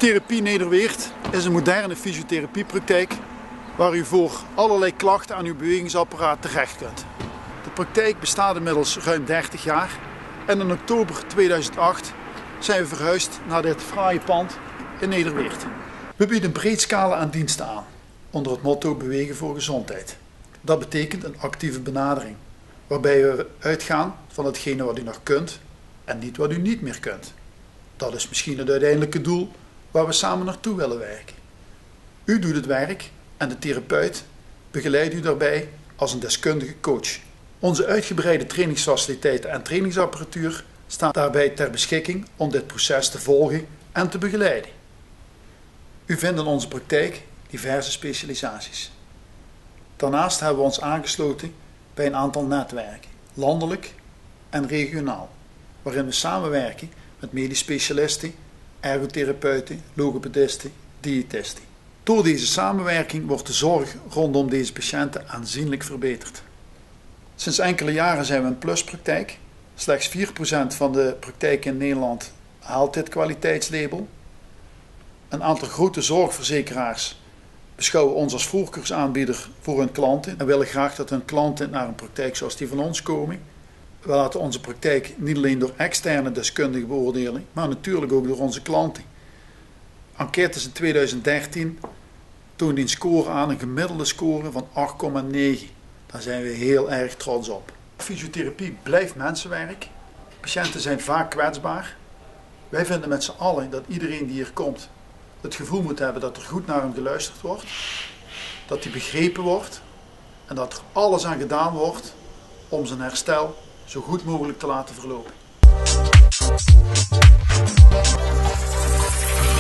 Fysiotherapie Nederweert is een moderne fysiotherapiepraktijk waar u voor allerlei klachten aan uw bewegingsapparaat terecht kunt. De praktijk bestaat inmiddels ruim 30 jaar en in oktober 2008 zijn we verhuisd naar dit fraaie pand in Nederweert. We bieden een breed scala aan diensten aan, onder het motto bewegen voor gezondheid. Dat betekent een actieve benadering, waarbij we uitgaan van hetgene wat u nog kunt en niet wat u niet meer kunt. Dat is misschien het uiteindelijke doel waar we samen naartoe willen werken. U doet het werk en de therapeut begeleidt u daarbij als een deskundige coach. Onze uitgebreide trainingsfaciliteiten en trainingsapparatuur staan daarbij ter beschikking om dit proces te volgen en te begeleiden. U vindt in onze praktijk diverse specialisaties. Daarnaast hebben we ons aangesloten bij een aantal netwerken, landelijk en regionaal, waarin we samenwerken met medisch specialisten, ergotherapeuten, logopedisten, diëtisten. Door deze samenwerking wordt de zorg rondom deze patiënten aanzienlijk verbeterd. Sinds enkele jaren zijn we een pluspraktijk. Slechts 4% van de praktijken in Nederland haalt dit kwaliteitslabel. Een aantal grote zorgverzekeraars beschouwen ons als voorkeursaanbieder voor hun klanten en willen graag dat hun klanten naar een praktijk zoals die van ons komen. We laten onze praktijk niet alleen door externe deskundigen beoordelen, maar natuurlijk ook door onze klanten. Enquêtes in 2013 toonden een score aan, een gemiddelde score van 8,9. Daar zijn we heel erg trots op. Fysiotherapie blijft mensenwerk. Patiënten zijn vaak kwetsbaar. Wij vinden met z'n allen dat iedereen die hier komt het gevoel moet hebben dat er goed naar hem geluisterd wordt, dat hij begrepen wordt en dat er alles aan gedaan wordt om zijn herstel zo goed mogelijk te laten verlopen.